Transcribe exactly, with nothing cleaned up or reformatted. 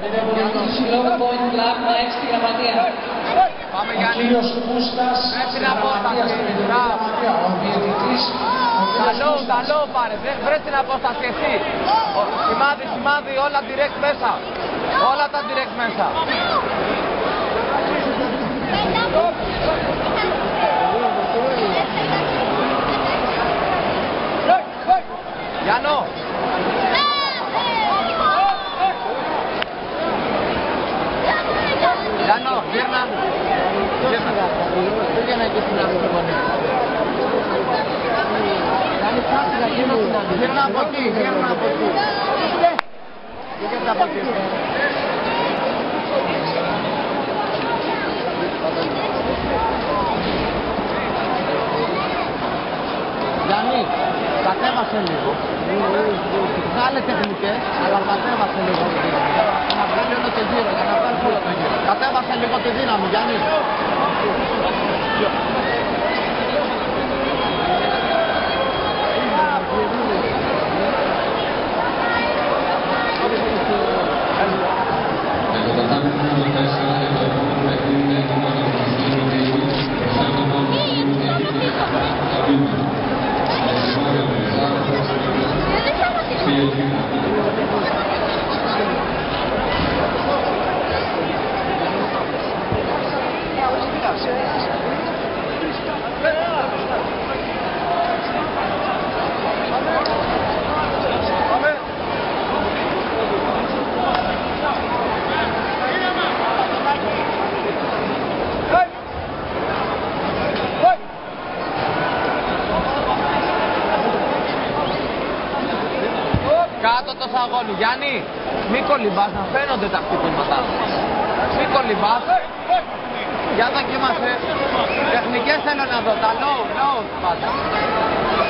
Πάμε Γιάννη. Πρέπει να αποσταθεί. Καλό, καλό πάρε. Πρέπει να αποσταθεί εσύ. Σημάδι, σημάδι, όλα direct μέσα. Όλα τα direct μέσα. Γιάννο. Γιάννο, γύρνα. Πήγαινε εκεί στην άλλη γωνία. Γύρνα από εκεί, γύρνα από εκεί. Πήγαινε από εκεί. Γιάννη, κατέβασε λίγο. Βγάλε τεχνικές, αλλά κατέβασε λίγο. Για να βγάλει όλο το γύρο, για να βγάλει όλο το γύρο. Κατέβασε λίγο τη δύναμη, Γιάννη. Κάτω το σαγόνι, Γιάννη, μη κολυμπάς, να φαίνονται τα χτυπήματά σου. Μη κολυμπάς. Για δοκίμασε. Τεχνικές θέλω να δω, τα low, low πάντα.